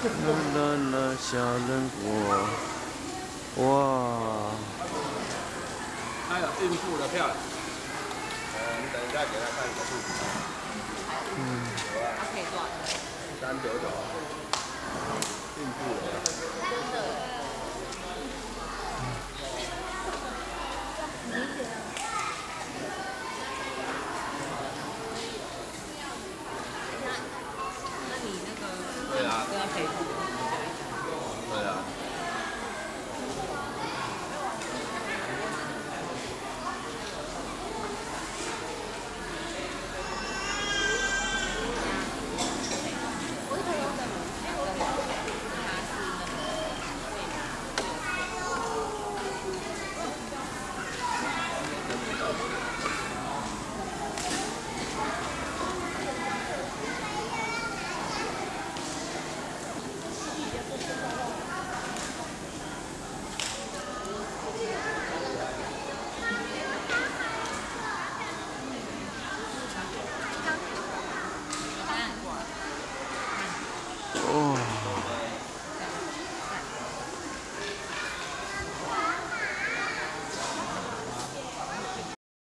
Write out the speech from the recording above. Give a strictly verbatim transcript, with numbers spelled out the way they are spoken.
啦啦啦，小人国，哇！ 它有孕妇的票。呃，你等一下给他看你的肚子。嗯。有啊。它可以多少钱？三九九。孕妇的。